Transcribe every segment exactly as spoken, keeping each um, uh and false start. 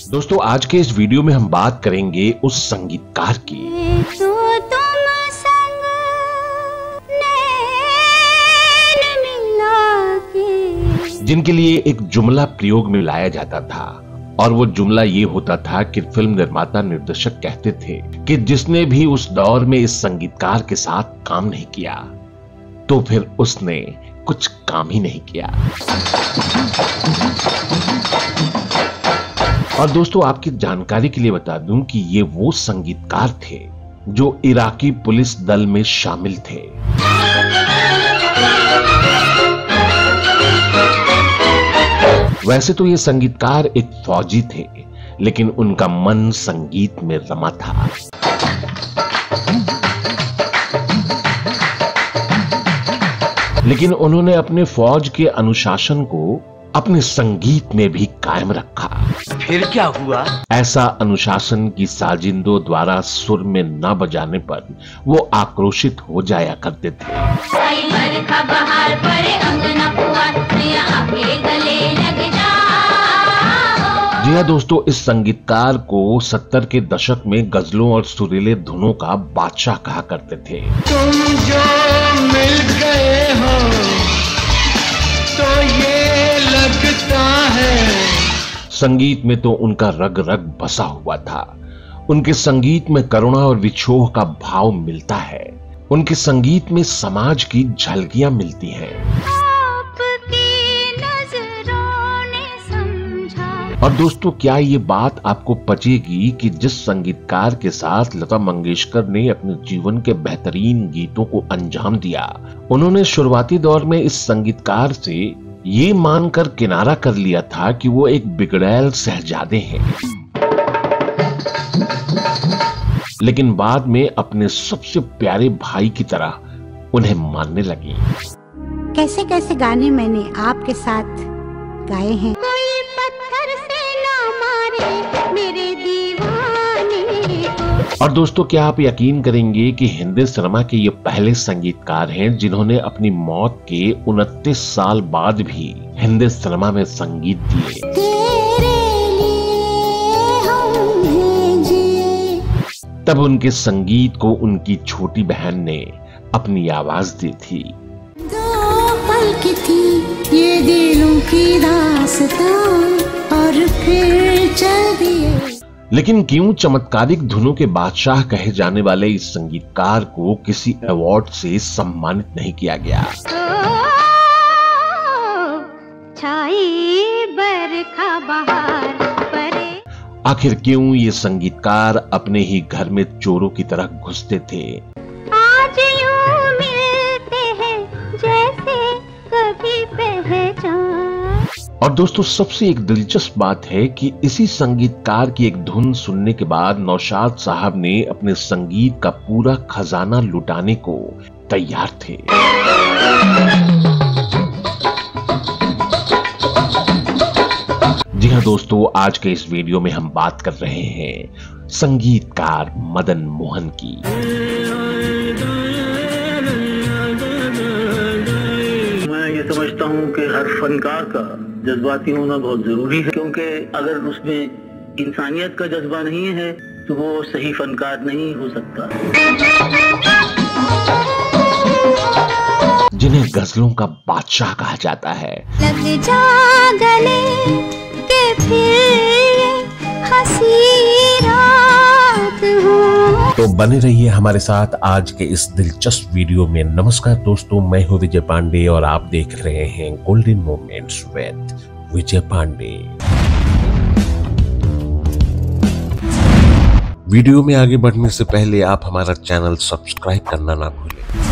दोस्तों आज के इस वीडियो में हम बात करेंगे उस संगीतकार की तो तुम संग नैन मिला के, जिनके लिए एक जुमला प्रयोग में लाया जाता था और वो जुमला ये होता था कि फिल्म निर्माता निर्देशक कहते थे कि जिसने भी उस दौर में इस संगीतकार के साथ काम नहीं किया तो फिर उसने कुछ काम ही नहीं किया। और दोस्तों आपकी जानकारी के लिए बता दूं कि ये वो संगीतकार थे जो इराकी पुलिस दल में शामिल थे। वैसे तो ये संगीतकार एक फौजी थे, लेकिन उनका मन संगीत में रमा था। लेकिन उन्होंने अपने फौज के अनुशासन को अपने संगीत में भी कायम रखा। फिर क्या हुआ? ऐसा अनुशासन की साजिंदों द्वारा सुर में न बजाने पर वो आक्रोशित हो जाया करते थे। जी हाँ दोस्तों, इस संगीतकार को सत्तर के दशक में गजलों और सुरीले धुनों का बादशाह कहा करते थे। तुम जो मिल गए हो तो ये लगता है। संगीत में तो उनका रग रग बसा हुआ था। उनके संगीत में करुणा और विछोह का भाव मिलता है। उनके संगीत में समाज की झलकियां मिलती हैं। आपकी नजरों ने समझा। और दोस्तों क्या ये बात आपको पचेगी कि जिस संगीतकार के साथ लता मंगेशकर ने अपने जीवन के बेहतरीन गीतों को अंजाम दिया, उन्होंने शुरुआती दौर में इस संगीतकार से ये मानकर किनारा कर लिया था कि वो एक बिगड़ैल शहजादे हैं, लेकिन बाद में अपने सबसे प्यारे भाई की तरह उन्हें मानने लगी। कैसे कैसे गाने मैंने आपके साथ गाए हैं। कोई पत्थर से ना मारे मेरे दीवाने को। और दोस्तों क्या आप यकीन करेंगे कि हिंदी सिनेमा के ये पहले संगीतकार हैं जिन्होंने अपनी मौत के उनतीस साल बाद भी हिंदी सिनेमा में संगीत दिए। तेरे लिए हम हैं जी। तब उनके संगीत को उनकी छोटी बहन ने अपनी आवाज दी थी। दो पल की थी ये दिलों की दास्तां और फिर चल दिए। लेकिन क्यों चमत्कारिक धुनों के बादशाह कहे जाने वाले इस संगीतकार को किसी अवार्ड से सम्मानित नहीं किया गया? छाई बरखा बहार परे। आखिर क्यों ये संगीतकार अपने ही घर में चोरों की तरह घुसते थे? आज यूं मिलते हैं जैसे कभी पहचान। और दोस्तों सबसे एक दिलचस्प बात है कि इसी संगीतकार की एक धुन सुनने के बाद नौशाद साहब ने अपने संगीत का पूरा खजाना लुटाने को तैयार थे। जी हाँ दोस्तों, आज के इस वीडियो में हम बात कर रहे हैं संगीतकार मदन मोहन की। मैं ये समझता हूँ कि हर फनकार का जज्बाती होना बहुत जरूरी है, क्योंकि अगर उसमें इंसानियत का जज्बा नहीं है तो वो सही फनकार नहीं हो सकता। जिन्हें गजलों का बादशाह कहा जाता है। लग जा गले के फिर हंसी रात हो। तो बने रहिए हमारे साथ आज के इस दिलचस्प वीडियो में। नमस्कार दोस्तों, मैं हूं विजय पांडे और आप देख रहे हैं golden moments with Vijay Pandey. Video में आगे बढ़ने से पहले आप हमारा चैनल सब्सक्राइब करना ना भूलें।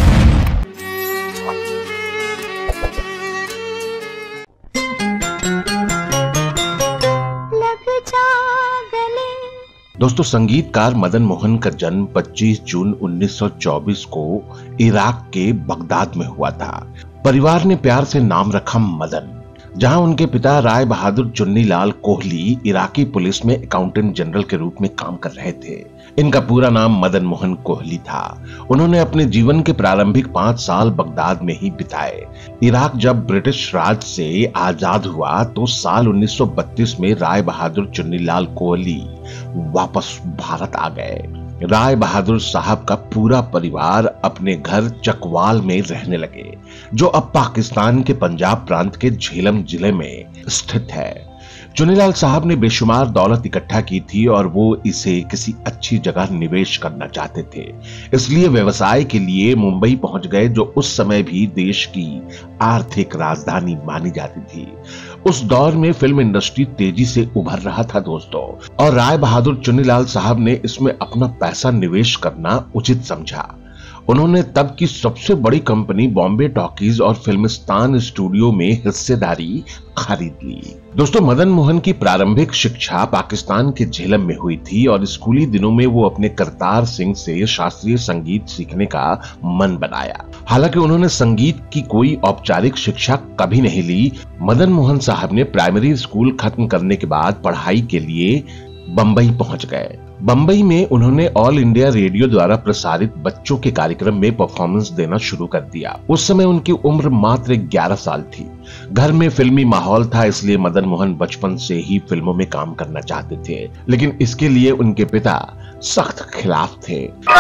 दोस्तों संगीतकार मदन मोहन का जन्म पच्चीस जून उन्नीस सौ चौबीस को इराक के बगदाद में हुआ था। परिवार ने प्यार से नाम रखा मदन। जहां उनके पिता राय बहादुर चुन्नीलाल कोहली इराकी पुलिस में अकाउंटेंट जनरल के रूप में काम कर रहे थे। इनका पूरा नाम मदन मोहन कोहली था। उन्होंने अपने जीवन के प्रारंभिक पांच साल बगदाद में ही बिताए। इराक जब ब्रिटिश राज से आजाद हुआ तो साल उन्नीस सौ बत्तीस में राय बहादुर चुन्नीलाल कोहली वापस भारत आ गए। राय बहादुर साहब का पूरा परिवार अपने घर चकवाल में रहने लगे, जो अब पाकिस्तान के पंजाब प्रांत के झेलम जिले में स्थित है। चुन्नीलाल साहब ने बेशुमार दौलत इकट्ठा की थी और वो इसे किसी अच्छी जगह निवेश करना चाहते थे। इसलिए व्यवसाय के लिए मुंबई पहुंच गए, जो उस समय भी देश की आर्थिक राजधानी मानी जाती थी। उस दौर में फिल्म इंडस्ट्री तेजी से उभर रहा था दोस्तों, और राय बहादुर चुन्नीलाल साहब ने इसमें अपना पैसा निवेश करना उचित समझा। उन्होंने तब की सबसे बड़ी कंपनी बॉम्बे टॉकीज और फिल्मिस्तान स्टूडियो में हिस्सेदारी खरीद ली। दोस्तों, मदन मोहन की प्रारंभिक शिक्षा पाकिस्तान के झेलम में हुई थी और स्कूली दिनों में वो अपने करतार सिंह से शास्त्रीय संगीत सीखने का मन बनाया। हालांकि उन्होंने संगीत की कोई औपचारिक शिक्षा कभी नहीं ली। मदन मोहन साहब ने प्राइमरी स्कूल खत्म करने के बाद पढ़ाई के लिए बंबई पहुंच गए। बंबई में उन्होंने ऑल इंडिया रेडियो द्वारा प्रसारित बच्चों के कार्यक्रम में परफॉर्मेंस देना शुरू कर दिया। उस समय उनकी उम्र मात्र ग्यारह साल थी। घर में फिल्मी माहौल था, इसलिए मदन मोहन बचपन से ही फिल्मों में काम करना चाहते थे, लेकिन इसके लिए उनके पिता सख्त खिलाफ थे।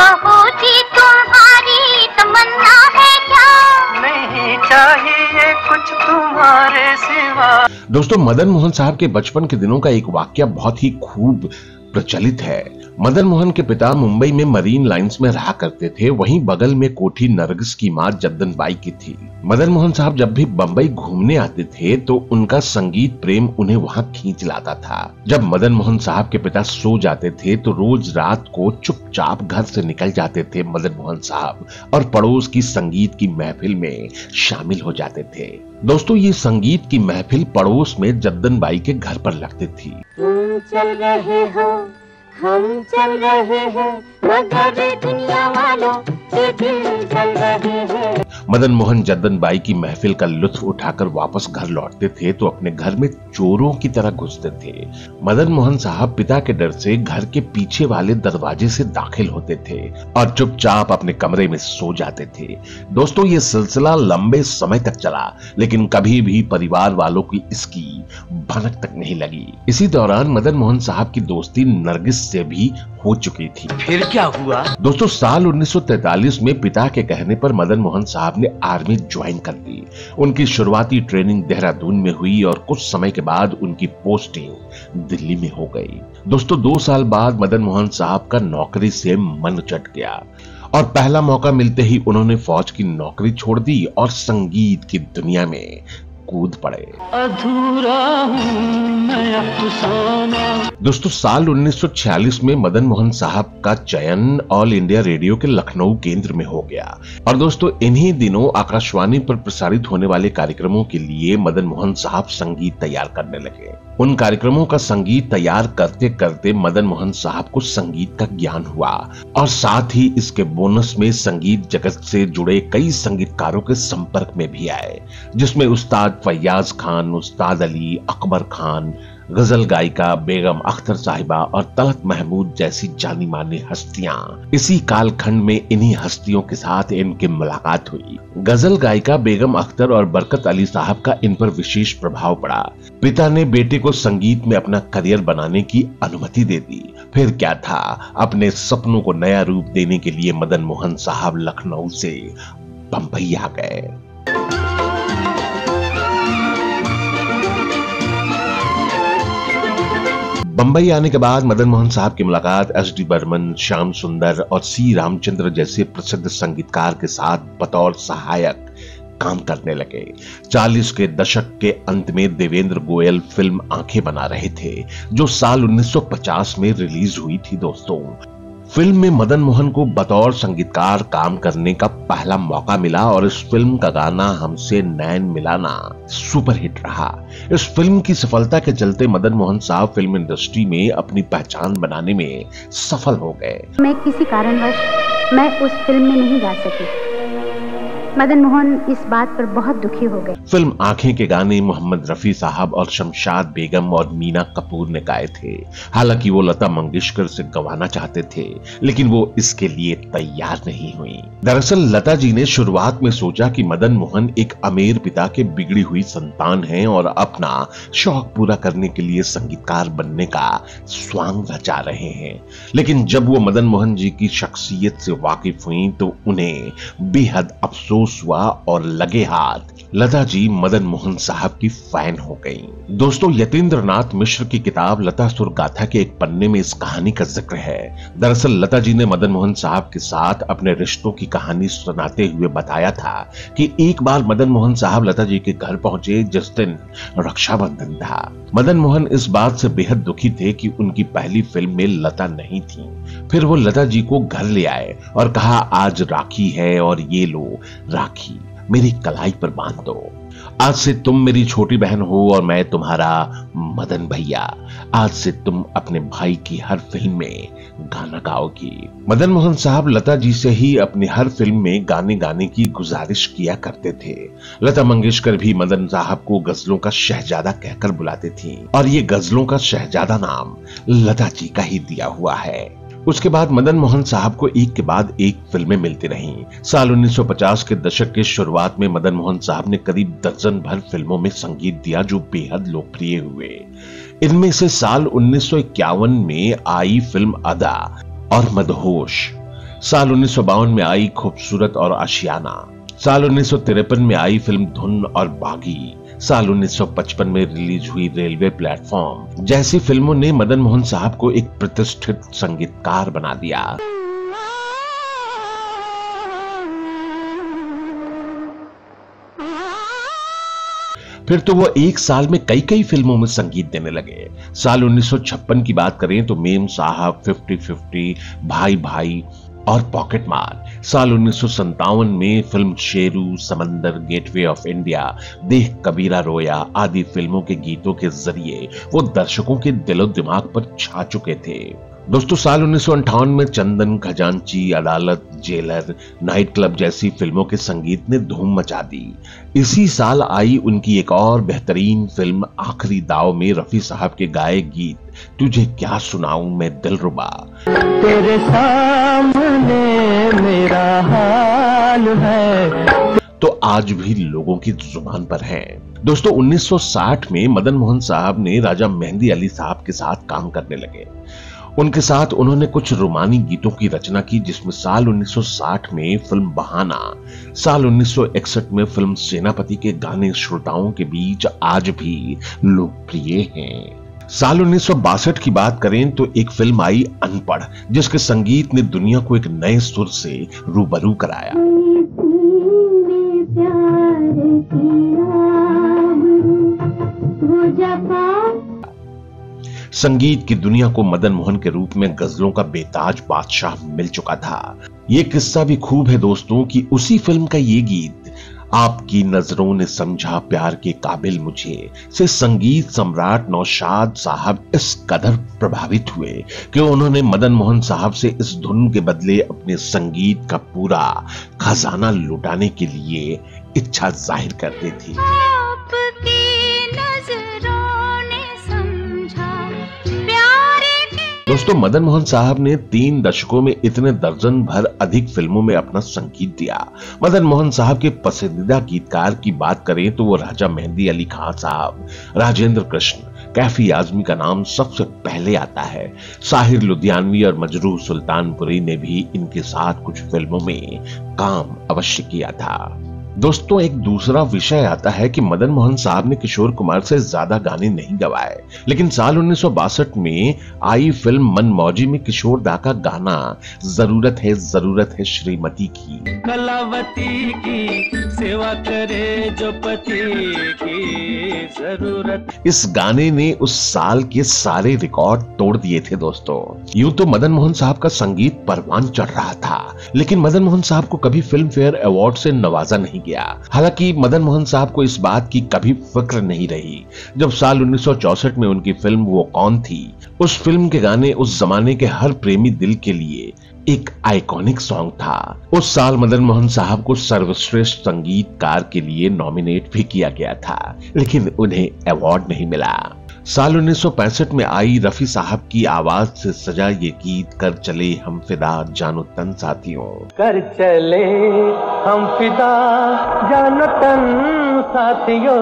जी तुम्हारी तमन्ना है क्या? नहीं चाहिए कुछ तुम्हारे सिवा। दोस्तों, मदन मोहन साहब के बचपन के दिनों का एक वाकया बहुत ही खूब प्रचलित है। मदन मोहन के पिता मुंबई में मरीन लाइंस में रहा करते थे। वहीं बगल में कोठी नरगिस की मां जद्दन बाई की थी। मदन मोहन साहब जब भी बंबई घूमने आते थे तो उनका संगीत प्रेम उन्हें वहां खींच लाता था। जब मदन मोहन साहब के पिता सो जाते थे तो रोज रात को चुपचाप घर से निकल जाते थे मदन मोहन साहब और पड़ोस की संगीत की महफिल में शामिल हो जाते थे। दोस्तों, ये संगीत की महफिल पड़ोस में जद्दन बाई के घर पर लगती थी। तुम चल रहे हो, हम चल रहे हैं, मगर दुनिया वालों के दिल चल रहे हैं। मदन मोहन जद्दन बाई की महफिल का लुत्फ उठाकर वापस घर लौटते थे तो अपने घर में चोरों की तरह घुसते थे। मदन मोहन साहब पिता के डर से घर के पीछे वाले दरवाजे से दाखिल होते थे और चुपचाप अपने कमरे में सो जाते थे। दोस्तों, ये सिलसिला लंबे समय तक चला, लेकिन कभी भी परिवार वालों की इसकी भनक तक नहीं लगी। इसी दौरान मदन मोहन साहब की दोस्ती नरगिस से भी हो चुकी थी। फिर क्या हुआ? दोस्तों, साल उन्नीस सौ तैंतालीस में पिता के कहने पर मदन मोहन साहब ने आर्मी ज्वाइन कर दी। उनकी शुरुआती ट्रेनिंग देहरादून में हुई और कुछ समय के बाद उनकी पोस्टिंग दिल्ली में हो गई। दोस्तों, दो साल बाद मदन मोहन साहब का नौकरी से मन चट गया और पहला मौका मिलते ही उन्होंने फौज की नौकरी छोड़ दी और संगीत की दुनिया में कूद पड़े। अधूरा हूं मैं अफसाना। दोस्तों, साल उन्नीस सौ छियालीस में मदन मोहन साहब का चयन ऑल इंडिया रेडियो के लखनऊ केंद्र में हो गया और दोस्तों, इन्हीं दिनों आकाशवाणी पर प्रसारित होने वाले कार्यक्रमों के लिए मदन मोहन साहब संगीत तैयार करने लगे। उन कार्यक्रमों का संगीत तैयार करते करते मदन मोहन साहब को संगीत का ज्ञान हुआ और साथ ही इसके बोनस में संगीत जगत से जुड़े कई संगीतकारों के संपर्क में भी आए, जिसमें उस्ताद फैयाज खान, उस्ताद अली, अकबर खान, गजल गायिका बेगम अख्तर साहिबा और तलत महमूद जैसी जानी मानी हस्तियां। इसी कालखंड में इन्हीं हस्तियों के साथ इनकी मुलाकात हुई। गजल गायिका बेगम अख्तर और बरकत अली साहब का इन पर विशेष प्रभाव पड़ा। पिता ने बेटे को संगीत में अपना करियर बनाने की अनुमति दे दी। फिर क्या था, अपने सपनों को नया रूप देने के लिए मदन मोहन साहब लखनऊ से बंबई आ गए। बंबई आने के बाद मदन मोहन साहब की मुलाकात एस डी बर्मन, श्याम सुंदर और सी रामचंद्र जैसे प्रसिद्ध संगीतकार के साथ बतौर सहायक काम करने लगे। चालीस के दशक के अंत में देवेंद्र गोयल फिल्म आंखें बना रहे थे, जो साल उन्नीस सौ पचास में रिलीज हुई थी। दोस्तों, फिल्म में मदन मोहन को बतौर संगीतकार काम करने का पहला मौका मिला और इस फिल्म का गाना हमसे नैन मिलाना सुपरहिट रहा। इस फिल्म की सफलता के चलते मदन मोहन साहब फिल्म इंडस्ट्री में अपनी पहचान बनाने में सफल हो गए। मैं किसी कारणवश मैं उस फिल्म में नहीं गा सकी। मदन मोहन इस बात पर बहुत दुखी हो गए। फिल्म आंखें के गाने मोहम्मद रफी साहब और शमशाद बेगम और मीना कपूर ने गाए थे। हालांकि वो लता मंगेशकर से गवाना चाहते थे, लेकिन वो इसके लिए तैयार नहीं हुई। दरअसल लता जी ने शुरुआत में सोचा कि मदन मोहन एक अमीर पिता के बिगड़ी हुई संतान हैं और अपना शौक पूरा करने के लिए संगीतकार बनने का स्वांग रचा रहे हैं। लेकिन जब वो मदन मोहन जी की शख्सियत से वाकिफ हुई तो उन्हें बेहद अफसोस हुआ और लगे हाथ लता जी मदन मोहन साहब की फैन हो गईं। दोस्तों, यतीन्द्र नाथ मिश्र की किताब लता सुर गाथा के एक पन्ने में इस कहानी का जिक्र है। दरअसल लता जी ने मदन मोहन साहब के साथ अपने रिश्तों की कहानी सुनाते हुए बताया था कि एक बार मदन मोहन साहब लता जी के घर पहुंचे जिस दिन रक्षाबंधन था। मदन मोहन इस बात से बेहद दुखी थे कि उनकी पहली फिल्म में लता नहीं थी। फिर वो लता जी को घर ले आए और कहा, आज राखी है और ये लो राखी, मेरी कलाई पर बांध दो। आज से तुम मेरी छोटी बहन हो और मैं तुम्हारा मदन भैया। आज से तुम अपने भाई की हर फिल्म में गाना गाओगी। मदन मोहन साहब लता जी से ही अपनी हर फिल्म में गाने गाने की गुजारिश किया करते थे। लता मंगेशकर भी मदन साहब को गजलों का शहजादा कहकर बुलाते थी और ये गजलों का शहजादा नाम लता जी का ही दिया हुआ है। उसके बाद मदन मोहन साहब को एक के बाद एक फिल्में मिलती रहीं। साल उन्नीस सौ पचास के दशक के शुरुआत में मदन मोहन साहब ने करीब दर्जन भर फिल्मों में संगीत दिया जो बेहद लोकप्रिय हुए। इनमें से साल उन्नीस सौ इक्यावन में आई फिल्म अदा और मदहोश, साल उन्नीस सौ बावन में आई खूबसूरत और आशियाना, साल उन्नीस सौ तिरपन में आई फिल्म धुन और बागी, साल उन्नीस सौ पचपन में रिलीज हुई रेलवे प्लेटफॉर्म जैसी फिल्मों ने मदन मोहन साहब को एक प्रतिष्ठित संगीतकार बना दिया। फिर तो वो एक साल में कई कई फिल्मों में संगीत देने लगे। साल उन्नीस सौ छप्पन की बात करें तो मेम साहब, फिफ्टी फिफ्टी, भाई भाई और पॉकेट मार। साल उन्नीस सौ सत्तावन में फिल्म शेरू, समंदर, गेटवे ऑफ इंडिया, देख कबीरा रोया आदि फिल्मों के गीतों के जरिए वो दर्शकों के दिलो दिमाग पर छा चुके थे। दोस्तों, साल उन्नीस सौ अंठावन में चंदन, खजांची, अदालत, जेलर, नाइट क्लब जैसी फिल्मों के संगीत ने धूम मचा दी। इसी साल आई उनकी एक और बेहतरीन फिल्म आखिरी दाव में रफी साहब के गाए गीत तुझे क्या सुनाऊं मैं दिलरुबा। तेरे सामने मेरा हाल है तो आज भी लोगों की जुबान पर है। दोस्तों, उन्नीस सौ साठ में मदन मोहन साहब ने राजा मेहंदी अली साहब के साथ काम करने लगे। उनके साथ उन्होंने कुछ रोमानी गीतों की रचना की, जिसमें साल उन्नीस सौ साठ में फिल्म बहाना, साल उन्नीस सौ इकसठ में फिल्म सेनापति के गाने श्रोताओं के बीच आज भी लोकप्रिय हैं। साल उन्नीस सौ बासठ की बात करें तो एक फिल्म आई अनपढ़, जिसके संगीत ने दुनिया को एक नए सुर से रूबरू कराया। संगीत की दुनिया को मदन मोहन के रूप में गजलों का बेताज बादशाह मिल चुका था। ये किस्सा भी खूब है दोस्तों कि उसी फिल्म का ये गीत आपकी नजरों ने समझा प्यार के काबिल मुझे से संगीत सम्राट नौशाद साहब इस कदर प्रभावित हुए कि उन्होंने मदन मोहन साहब से इस धुन के बदले अपने संगीत का पूरा खजाना लुटाने के लिए इच्छा जाहिर कर दी थी। दोस्तों, मदन मोहन साहब ने तीन दशकों में इतने दर्जन भर अधिक फिल्मों में अपना संगीत दिया। मदन मोहन साहब के पसंदीदा गीतकार की बात करें तो वो राजा मेहंदी अली खान साहब, राजेंद्र कृष्ण, कैफी आजमी का नाम सबसे पहले आता है। साहिर लुधियानवी और मजरूह सुल्तानपुरी ने भी इनके साथ कुछ फिल्मों में काम अवश्य किया था। दोस्तों, एक दूसरा विषय आता है कि मदन मोहन साहब ने किशोर कुमार से ज्यादा गाने नहीं गवाए, लेकिन साल उन्नीस सौ बासठ में आई फिल्म मनमौजी में किशोर दा का गाना जरूरत है जरूरत है श्रीमती की, कलावती की सेवा करे जो पति की जरूरत। इस गाने ने उस साल के सारे रिकॉर्ड तोड़ दिए थे। दोस्तों, यूं तो मदन मोहन साहब का संगीत परवान चढ़ रहा था, लेकिन मदन मोहन साहब को कभी फिल्म फेयर अवार्ड से नवाजा नहीं गया। हालांकि मदन मोहन साहब को इस बात की कभी फिक्र नहीं रही। जब साल उन्नीस सौ चौसठ में उनकी फिल्म वो कौन थी, उस फिल्म के गाने उस जमाने के हर प्रेमी दिल के लिए एक आइकॉनिक सॉन्ग था। उस साल मदन मोहन साहब को सर्वश्रेष्ठ संगीतकार के लिए नॉमिनेट भी किया गया था, लेकिन उन्हें अवार्ड नहीं मिला। साल उन्नीस सौ पैंसठ में आई रफी साहब की आवाज से सजा ये गीत कर चले हम फिदा जानो तन साथियों। कर चले हम फिदा जानो तन साथियों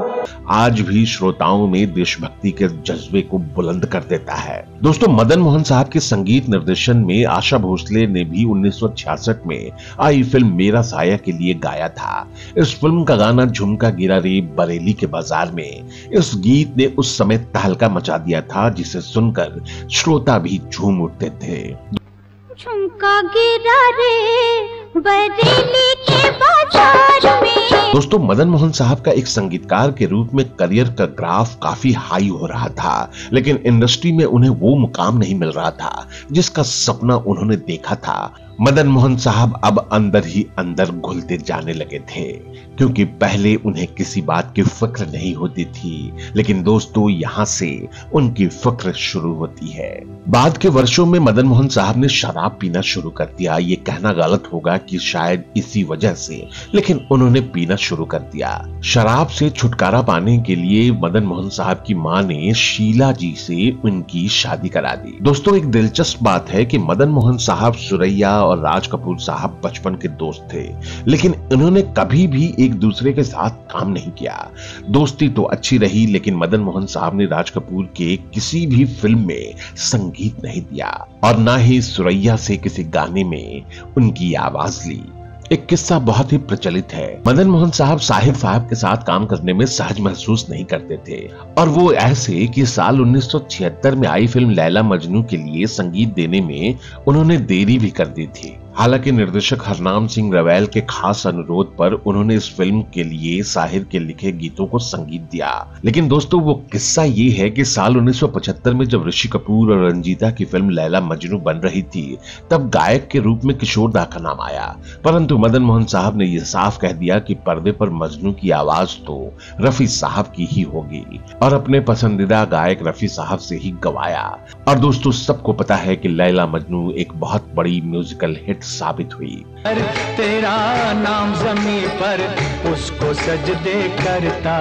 आज भी श्रोताओं में देशभक्ति के जज्बे को बुलंद कर देता है। दोस्तों, मदन मोहन साहब के संगीत निर्देशन में आशा भोसले ने भी उन्नीस सौ छियासठ में आई फिल्म मेरा साया के लिए गाया था। इस फिल्म का गाना झुमका गिरा रे बरेली के बाजार में, इस गीत ने उस समय तहलका मचा दिया था, जिसे सुनकर श्रोता भी झूम उठते थे। झुमका गिरा रे बरेली के बाजार में। दोस्तों, मदन मोहन साहब का एक संगीतकार के रूप में करियर का ग्राफ काफी हाई हो रहा था, लेकिन इंडस्ट्री में उन्हें वो मुकाम नहीं मिल रहा था जिसका सपना उन्होंने देखा था। मदन मोहन साहब अब अंदर ही अंदर घुलते जाने लगे थे, क्योंकि पहले उन्हें किसी बात की फिक्र नहीं होती थी, लेकिन दोस्तों यहाँ से उनकी फिक्र शुरू होती है। बाद के वर्षों में मदन मोहन साहब ने शराब पीना शुरू कर दिया। ये कहना गलत होगा कि शायद इसी वजह से, लेकिन उन्होंने पीना शुरू कर दिया। शराब से छुटकारा पाने के लिए मदन मोहन साहब की मां ने शीला जी से उनकी शादी करा दी। दोस्तों, एक दिलचस्प बात है कि मदन मोहन साहब, सुरैया और राज कपूर साहब बचपन के दोस्त थे, लेकिन इन्होंने कभी भी एक दूसरे के साथ काम नहीं किया। दोस्ती तो अच्छी रही, लेकिन मदन मोहन साहब ने राज कपूर के किसी भी फिल्म में संगीत नहीं दिया और ना ही सुरैया से किसी गाने में उनकी आवाज ली। एक किस्सा बहुत ही प्रचलित है। मदन मोहन साहब साहिर साहब के साथ काम करने में सहज महसूस नहीं करते थे, और वो ऐसे कि साल उन्नीस सौ छिहत्तर में आई फिल्म लैला मजनू के लिए संगीत देने में उन्होंने देरी भी कर दी थी। हालांकि निर्देशक हरनाम सिंह रवैल के खास अनुरोध पर उन्होंने इस फिल्म के लिए साहिर के लिखे गीतों को संगीत दिया। लेकिन दोस्तों, वो किस्सा ये है कि साल उन्नीस सौ पचहत्तर में जब ऋषि कपूर और रंजीता की फिल्म लैला मजनू बन रही थी, तब गायक के रूप में किशोर दा का नाम आया, परंतु मदन मोहन साहब ने यह साफ कह दिया कि पर्दे पर मजनू की आवाज तो रफी साहब की ही होगी, और अपने पसंदीदा गायक रफी साहब से ही गवाया। और दोस्तों, सबको पता है कि लैला मजनू एक बहुत बड़ी म्यूजिकल हिट साबित हुई। तेरा नाम ज़मीन पर उसको सजदे करता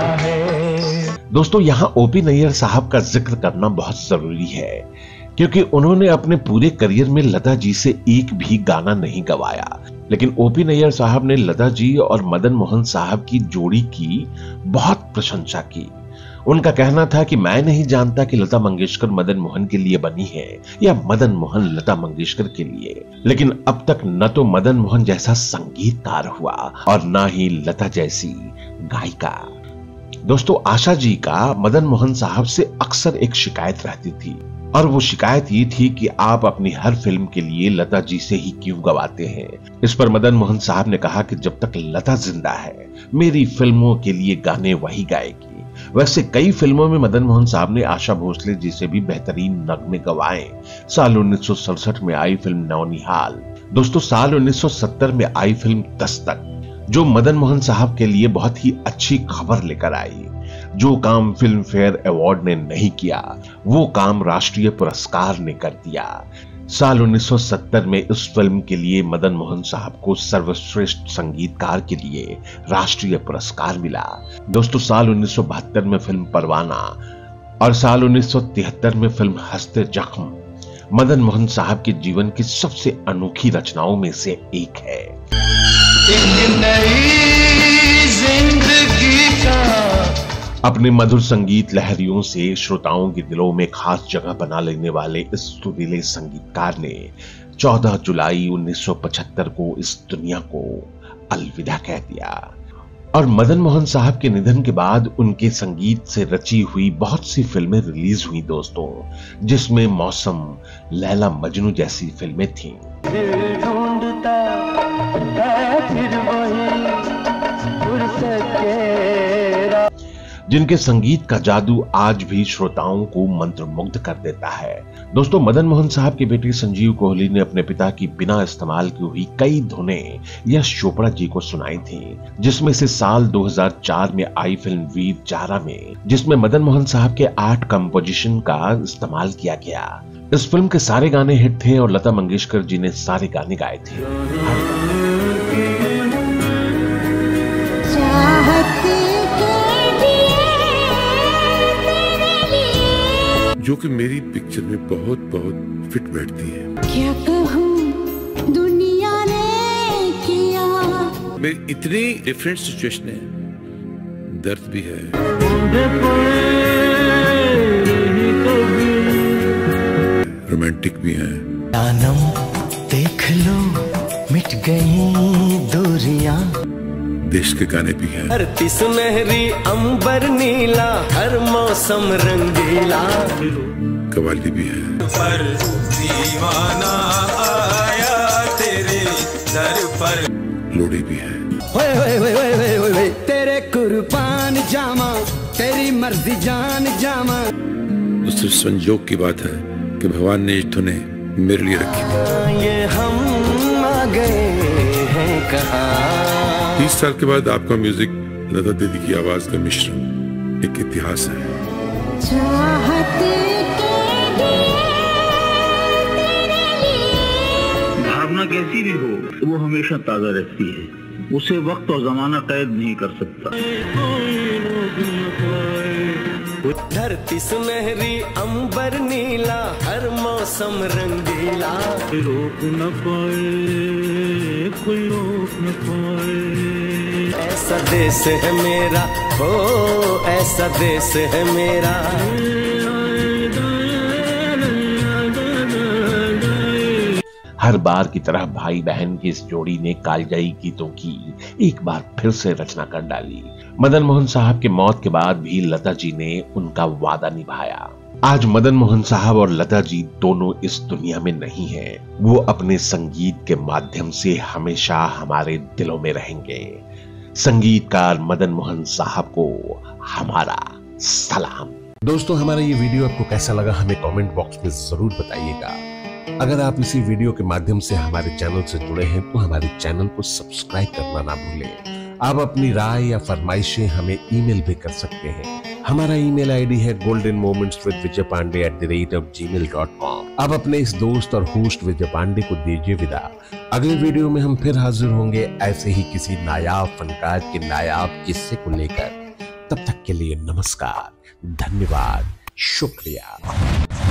है। दोस्तों, यहाँ ओपी नैयर साहब का जिक्र करना बहुत जरूरी है, क्योंकि उन्होंने अपने पूरे करियर में लता जी से एक भी गाना नहीं गवाया, लेकिन ओपी नैयर साहब ने लता जी और मदन मोहन साहब की जोड़ी की बहुत प्रशंसा की। उनका कहना था कि मैं नहीं जानता कि लता मंगेशकर मदन मोहन के लिए बनी है या मदन मोहन लता मंगेशकर के लिए, लेकिन अब तक न तो मदन मोहन जैसा संगीतकार हुआ और न ही लता जैसी गायिका। दोस्तों, आशा जी का मदन मोहन साहब से अक्सर एक शिकायत रहती थी, और वो शिकायत ये थी कि आप अपनी हर फिल्म के लिए लता जी से ही क्यों गवाते हैं। इस पर मदन मोहन साहब ने कहा कि जब तक लता जिंदा है, मेरी फिल्मों के लिए गाने वही गाएगी। वैसे कई फिल्मों में मदन मोहन साहब ने आशा भोसले जी से भी बेहतरीन नगमे गवाए। साल उन्नीस सौ सड़सठ में आई फिल्म नौनिहाल, दोस्तों साल उन्नीस सौ सत्तर में आई फिल्म दस्तक, जो मदन मोहन साहब के लिए बहुत ही अच्छी खबर लेकर आई। जो काम फिल्म फेयर अवार्ड ने नहीं किया, वो काम राष्ट्रीय पुरस्कार ने कर दिया। साल उन्नीस सौ सत्तर में इस फिल्म के लिए मदन मोहन साहब को सर्वश्रेष्ठ संगीतकार के लिए राष्ट्रीय पुरस्कार मिला। दोस्तों, साल उन्नीस सौ बहत्तर में फिल्म परवाना और साल उन्नीस सौ तिहत्तर में फिल्म हस्ते जख्म मदन मोहन साहब के जीवन की सबसे अनोखी रचनाओं में से एक है। एक नई जिंदगी का अपने मधुर संगीत लहरियों से श्रोताओं के दिलों में खास जगह बना लेने वाले इस सुरीले संगीतकार ने चौदह जुलाई उन्नीस सौ पचहत्तर को इस दुनिया को अलविदा कह दिया। और मदन मोहन साहब के निधन के बाद उनके संगीत से रची हुई बहुत सी फिल्में रिलीज हुई दोस्तों, जिसमें मौसम, लैला मजनू जैसी फिल्में थीं। दिल ढूंढता है फिर वही फुर्सत के, जिनके संगीत का जादू आज भी श्रोताओं को मंत्रमुग्ध कर देता है। दोस्तों, मदन मोहन साहब के बेटे संजीव कोहली ने अपने पिता की बिना इस्तेमाल की हुई कई धुनें यश चोपड़ा जी को सुनाई थी, जिसमें से साल दो हज़ार चार में आई फिल्म वीर जारा में, जिसमें मदन मोहन साहब के आठ कंपोजिशन का इस्तेमाल किया गया, इस फिल्म के सारे गाने हिट थे और लता मंगेशकर जी ने सारे गाने गाए थे। जो कि मेरी पिक्चर में बहुत बहुत फिट बैठती है। क्या कहूँ दुनिया ने किया। मेरी इतनी डिफरेंट सिचुएशन है, दर्द भी है, रोमांटिक भी है। जानम देख लो मिट गई दूरियां, देश के गाने भी हैं। धरती सुनहरी अंबर नीला, हर मौसम रंगीला, कव्वाली भी है। पर दीवाना आया तेरे दर पर, लोड़ी भी है। ओए ओए ओए ओए ओए ओए तेरे कुर्बान जामा, तेरी मर्जी जान जामा। तो सिर्फ संजोग की बात है कि भगवान ने धुनें मेरे लिए रखी। ये हम आ गए हैं कहाँ। तीस साल के बाद आपका म्यूजिक, लता दीदी की आवाज का मिश्रण एक इतिहास है। चाहते भावना कैसी भी हो, वो हमेशा ताजा रहती है। उसे वक्त और जमाना कैद नहीं कर सकता। धरती सुनहरी अंबर नीला, हर मौसम रंगीला, रोक न पाए कोई रोक न पाए। ऐसा देश है मेरा, हो ऐसा देश है मेरा। हर बार की तरह भाई बहन की इस जोड़ी ने कालजयी गीतों की एक बार फिर से रचना कर डाली। मदन मोहन साहब की मौत के बाद भी लता जी ने उनका वादा निभाया। आज मदन मोहन साहब और लता जी दोनों इस दुनिया में नहीं हैं। वो अपने संगीत के माध्यम से हमेशा हमारे दिलों में रहेंगे। संगीतकार मदन मोहन साहब को हमारा सलाम। दोस्तों, हमारा ये वीडियो आपको कैसा लगा हमें कमेंट बॉक्स में जरूर बताइएगा। अगर आप इसी वीडियो के माध्यम से हमारे चैनल से जुड़े हैं तो हमारे चैनल को सब्सक्राइब करना ना भूलें। आप अपनी राय या फरमाइशें हमें ईमेल भी कर सकते हैं। हमारा ईमेल आईडी है golden moments with Vijay Pandey at the rate of gmail dot com. आप अपने इस दोस्त और होस्ट विजय पांडे को दीजिए विदा। अगले वीडियो में हम फिर हाजिर होंगे ऐसे ही किसी नायाब फनकार के नायाब किस्से को लेकर। तब तक के लिए नमस्कार, धन्यवाद, शुक्रिया।